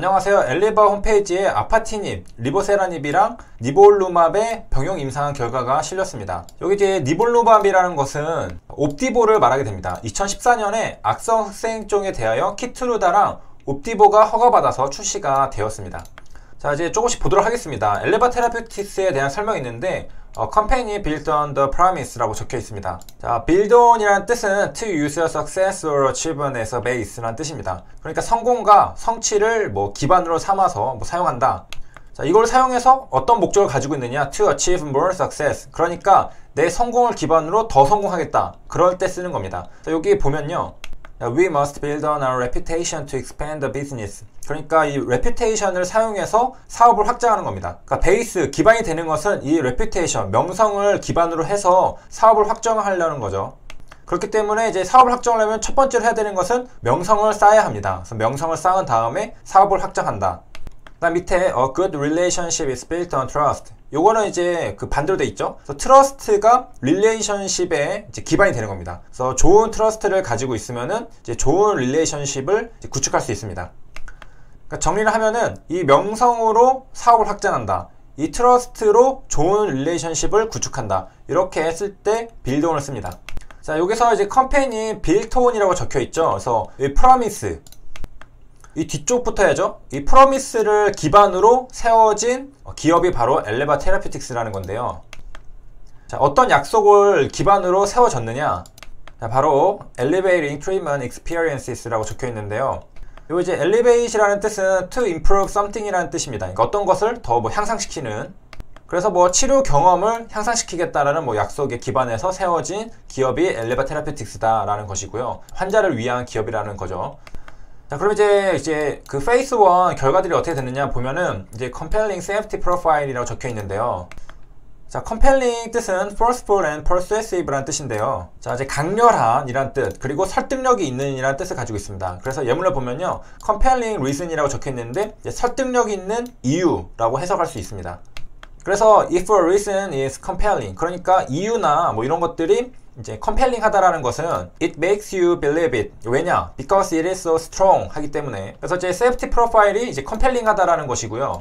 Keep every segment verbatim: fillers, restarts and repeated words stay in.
안녕하세요. 엘리바 홈페이지에 아파티닙, 리보세라닙이랑 니볼루맙의 병용 임상한 결과가 실렸습니다. 여기 이제 니볼루맙이라는 것은 옵디보를 말하게 됩니다. 이천십사 년에 악성 흑색인종에 대하여 키트루다랑 옵디보가 허가받아서 출시가 되었습니다. 자, 이제 조금씩 보도록 하겠습니다. 엘레바 테라피틱스에 대한 설명이 있는데 어, 컴퍼니 built on the promise라고 적혀 있습니다. 자, build on이라는 뜻은 to use a success or achievement as a base라는 뜻입니다. 그러니까 성공과 성취를 뭐 기반으로 삼아서 뭐 사용한다. 자, 이걸 사용해서 어떤 목적을 가지고 있느냐? to achieve more success. 그러니까 내 성공을 기반으로 더 성공하겠다. 그럴 때 쓰는 겁니다. 자, 여기 보면요. We must build on our reputation to expand the business. 그러니까 이 reputation을 사용해서 사업을 확장하는 겁니다. 그러니까 베이스, 기반이 되는 것은 이 reputation, 명성을 기반으로 해서 사업을 확정하려는 거죠. 그렇기 때문에 이제 사업을 확정하려면 첫 번째로 해야 되는 것은 명성을 쌓아야 합니다. 그래서 명성을 쌓은 다음에 사업을 확장한다. 그다음 밑에 A good relationship is built on trust. 요거는 이제 그 반대로 돼 있죠. 그래서 트러스트가 릴레이션십의 이제 기반이 되는 겁니다. 그래서 좋은 트러스트를 가지고 있으면은 이제 좋은 릴레이션십을 이제 구축할 수 있습니다. 그러니까 정리를 하면은 이 명성으로 사업을 확장한다. 이 트러스트로 좋은 릴레이션십을 구축한다. 이렇게 했을 때 빌드온을 씁니다. 자, 여기서 이제 컴퍼니 빌트온이라고 적혀 있죠. 그래서 이 프로미스, 이 뒤쪽부터 해야죠. 이 프로미스를 기반으로 세워진 기업이 바로 엘레바 테라피틱스라는 건데요. 자, 어떤 약속을 기반으로 세워졌느냐? 자, 바로 Elevating Treatment Experiences라고 적혀 있는데요. 요 이제 Elevate이라는 뜻은 to improve something이라는 뜻입니다. 그러니까 어떤 것을 더 뭐 향상시키는. 그래서 뭐 치료 경험을 향상시키겠다라는 뭐 약속에 기반해서 세워진 기업이 엘레바 테라피틱스다라는 것이고요. 환자를 위한 기업이라는 거죠. 자, 그럼 이제 이제 그 페이스 일 결과들이 어떻게 됐느냐 보면은 이제 compelling safety profile이라고 적혀 있는데요. 자, compelling 뜻은 forceful and persuasive라는 뜻인데요. 자, 이제 강렬한 이란 뜻, 그리고 설득력이 있는 이란 뜻을 가지고 있습니다. 그래서 예문을 보면요, compelling reason이라고 적혀 있는데 이제 설득력 있는 이유라고 해석할 수 있습니다. 그래서 if a reason is compelling, 그러니까 이유나 뭐 이런 것들이 이제 compelling 하다라는 것은 it makes you believe it. 왜냐? because it is so strong 하기 때문에. 그래서 이제 safety profile이 이제 compelling 하다라는 것이고요.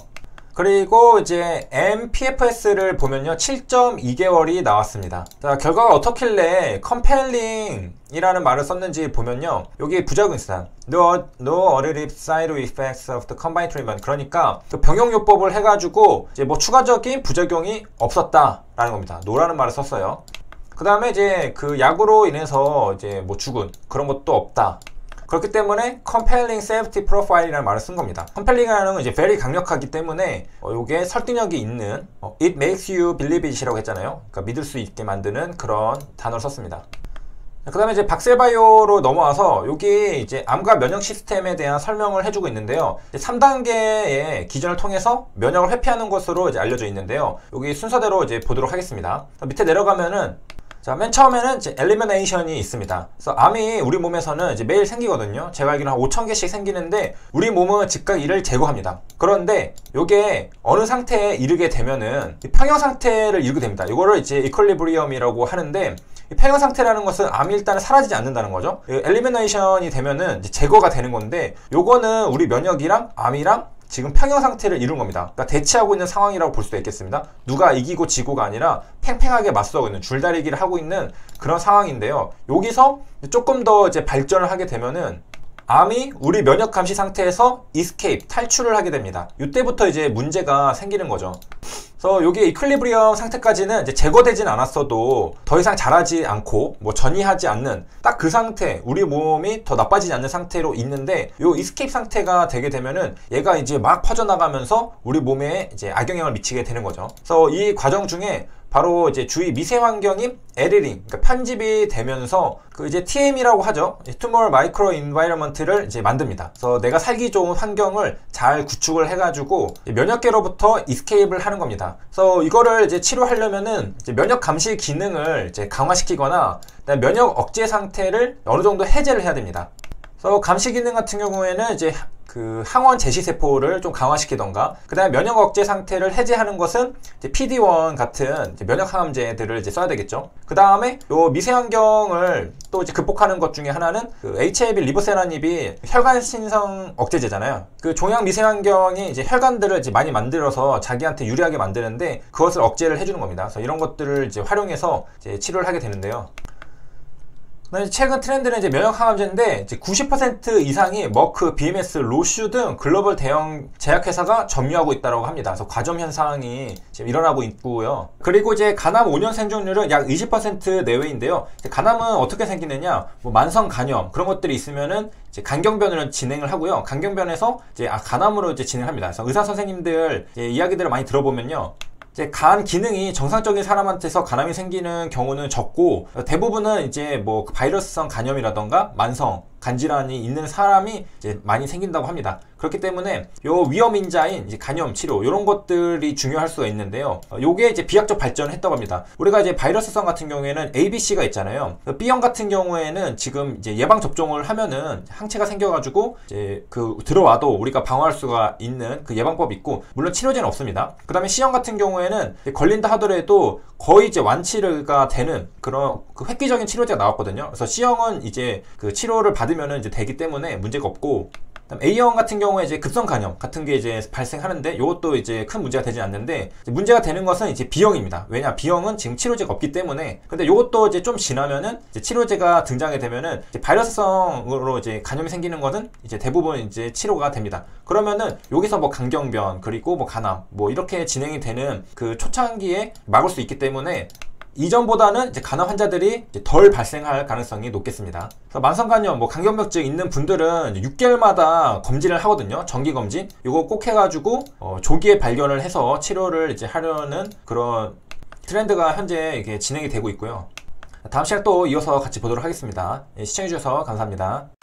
그리고 이제 엠피에프에스를 보면요, 칠 점 이 개월이 나왔습니다. 자, 결과가 어떻길래 compelling 이라는 말을 썼는지 보면요, 여기 부작용이다. No, no additive side effects of the combined treatment. 그러니까 그 병용요법을 해가지고 이제 뭐 추가적인 부작용이 없었다라는 겁니다. no라는 말을 썼어요. 그 다음에 이제 그 약으로 인해서 이제 뭐 죽은 그런 것도 없다. 그렇기 때문에 compelling safety profile이라는 말을 쓴 겁니다. compelling이라는 건 이제 very 강력하기 때문에 어, 요게 설득력이 있는 어, it makes you believe it이라고 했잖아요. 그러니까 믿을 수 있게 만드는 그런 단어를 썼습니다. 그 다음에 이제 박셀바이오로 넘어와서 여기 이제 암과 면역 시스템에 대한 설명을 해주고 있는데요. 삼 단계의 기전을 통해서 면역을 회피하는 것으로 이제 알려져 있는데요. 여기 순서대로 이제 보도록 하겠습니다. 밑에 내려가면은 자, 맨 처음에는 이제 엘리미네이션이 있습니다. 그래서 암이 우리 몸에서는 이제 매일 생기거든요. 제가 알기로는 한 오천 개씩 생기는데 우리 몸은 즉각 이를 제거합니다. 그런데 이게 어느 상태에 이르게 되면은 평형 상태를 이루게 됩니다. 이거를 이제 이퀄리브리엄이라고 하는데, 이 평형 상태라는 것은 암이 일단은 사라지지 않는다는 거죠. 엘리미네이션이 되면은 이제 제거가 되는 건데, 요거는 우리 면역이랑 암이랑 지금 평형 상태를 이룬 겁니다. 그러니까 대치하고 있는 상황이라고 볼 수도 있겠습니다. 누가 이기고 지고가 아니라 팽팽하게 맞서고 있는, 줄다리기를 하고 있는 그런 상황인데요. 여기서 조금 더 이제 발전을 하게 되면은 암이 우리 면역 감시 상태에서 escape, 탈출을 하게 됩니다. 이때부터 이제 문제가 생기는 거죠. 그래서 여기 이퀄리브리엄 상태까지는 이제 제거되진 않았어도 더 이상 자라지 않고 뭐 전이하지 않는 딱 그 상태, 우리 몸이 더 나빠지지 않는 상태로 있는데, 요 escape 상태가 되게 되면은 얘가 이제 막 퍼져나가면서 우리 몸에 이제 악영향을 미치게 되는 거죠. 그래서 이 과정 중에 바로 이제 주위 미세 환경인 에디팅, 그러니까 편집이 되면서 그 이제 티엠이라고 하죠. Tumor Micro Environment를 이제 만듭니다. 그래서 내가 살기 좋은 환경을 잘 구축을 해가지고 면역계로부터 이스케이프를 하는 겁니다. 그래서 이거를 이제 치료하려면은 이제 면역 감시 기능을 이제 강화시키거나 면역 억제 상태를 어느 정도 해제를 해야 됩니다. 그래서 감시 기능 같은 경우에는 이제 그 항원 제시세포를 좀 강화시키던가, 그 다음에 면역 억제 상태를 해제하는 것은 이제 피디 원 같은 이제 면역 항암제들을 이제 써야 되겠죠. 그 다음에 요 미세환경을 또 이제 극복하는 것 중에 하나는 그 에이치아이브이 리보세라닙이 혈관 신성 억제제잖아요. 그 종양 미세환경이 이제 혈관들을 이제 많이 만들어서 자기한테 유리하게 만드는데 그것을 억제를 해주는 겁니다. 그래서 이런 것들을 이제 활용해서 이제 치료를 하게 되는데요. 최근 트렌드는 이제 면역 항암제인데 이제 구십 퍼센트 이상이 머크, 비엠에스, 로슈 등 글로벌 대형 제약회사가 점유하고 있다고 합니다. 그래서 과점 현상이 지금 일어나고 있고요. 그리고 이제 간암 오 년 생존율은 약 이십 퍼센트 내외인데요. 간암은 어떻게 생기느냐? 뭐 만성 간염 그런 것들이 있으면은 이제 간경변을 진행을 하고요. 간경변에서 이제 아, 간암으로 이제 진행합니다. 그래서 의사 선생님들 이제 이야기들을 많이 들어보면요. 이제 간 기능이 정상적인 사람한테서 간암이 생기는 경우는 적고, 대부분은 이제 뭐 바이러스성 간염이라던가 만성 간질환이 있는 사람이 이제 많이 생긴다고 합니다. 그렇기 때문에 요 위험인자인 이제 간염 치료 이런 것들이 중요할 수가 있는데요. 요게 이제 비약적 발전을 했다고 합니다. 우리가 이제 바이러스성 같은 경우에는 에이 비 씨가 있잖아요. B형 같은 경우에는 지금 이제 예방 접종을 하면은 항체가 생겨가지고 이제 그 들어와도 우리가 방어할 수가 있는 그 예방법이 있고, 물론 치료제는 없습니다. 그 다음에 C형 같은 경우에는 걸린다 하더라도 거의 이제 완치가 되는 그런 그 획기적인 치료제가 나왔거든요. 그래서 C형은 이제 그 치료를 받으면은 이제 되기 때문에 문제가 없고, A형 같은 경우에 이제 급성 간염 같은 게 이제 발생하는데 이것도 이제 큰 문제가 되지 않는데, 문제가 되는 것은 이제 B형입니다. 왜냐? B형은 지금 치료제가 없기 때문에. 근데 이것도 이제 좀 지나면은 이제 치료제가 등장하게 되면은 이제 바이러스성으로 이제 간염이 생기는 것은 이제 대부분 이제 치료가 됩니다. 그러면은 여기서 뭐 간경변 그리고 뭐 간암 뭐 이렇게 진행이 되는 그 초창기에 막을 수 있기 때문에 이전보다는 이제 간암 환자들이 이제 덜 발생할 가능성이 높겠습니다. 그래서 만성간염, 뭐 간경벽증 있는 분들은 육 개월마다 검진을 하거든요. 정기 검진. 이거 꼭 해가지고 어, 조기에 발견을 해서 치료를 이제 하려는 그런 트렌드가 현재 이게 진행이 되고 있고요. 다음 시간에 또 이어서 같이 보도록 하겠습니다. 예, 시청해주셔서 감사합니다.